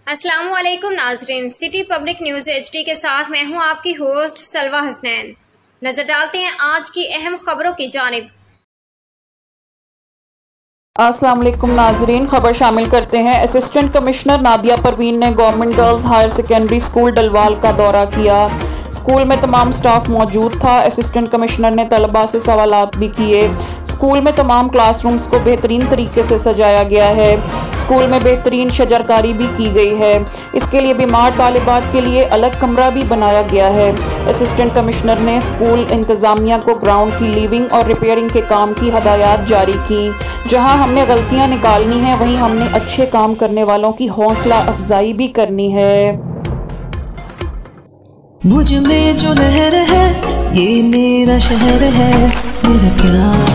अस्सलामुअलैकुम नाजरीन, city public news HD के साथ मैं हूं आपकी होस्ट सलवा हसनैन। नजर डालते हैं आज की अहम खबरों की जानिब। अस्सलाम वालेकुम नाजरीन, खबर शामिल करते हैं। असिस्टेंट कमिश्नर नादिया परवीन ने government girls higher secondary school Dalwal का दौरा किया। स्कूल में तमाम स्टाफ मौजूद था। असिस्टेंट कमिश्नर ने तलबा से सवालात भी किए। स्कूल में तमाम क्लासरूम्स को बेहतरीन तरीके से सजाया गया है। स्कूल में बेहतरीन शजरकारी भी की गई है। इसके लिए बीमार तालिबात के लिए अलग कमरा भी बनाया गया है। असिस्टेंट कमिश्नर ने स्कूल इंतज़ामिया को ग्राउंड की लीविंग और रिपेयरिंग के काम की हदायत जारी की। जहां हमने गलतियां निकालनी है, वहीं हमने अच्छे काम करने वालों की हौसला अफजाई भी करनी है। मुझ में जो लहर है, ये मेरा शहर है, मेरा प्यार।